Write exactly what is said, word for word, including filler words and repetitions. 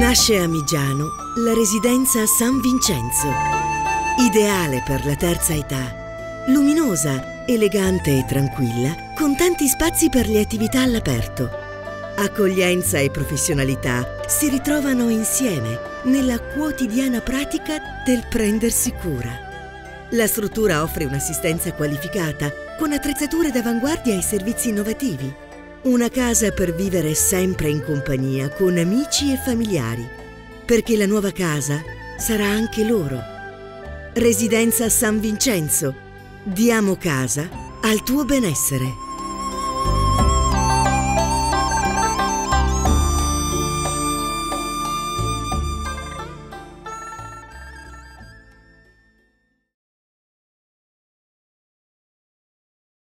Nasce a Migiano la residenza San Vincenzo, ideale per la terza età, luminosa, elegante e tranquilla, con tanti spazi per le attività all'aperto. Accoglienza e professionalità si ritrovano insieme nella quotidiana pratica del prendersi cura. La struttura offre un'assistenza qualificata con attrezzature d'avanguardia e servizi innovativi. Una casa per vivere sempre in compagnia con amici e familiari, perché la nuova casa sarà anche loro. Residenza San Vincenzo. Diamo casa al tuo benessere.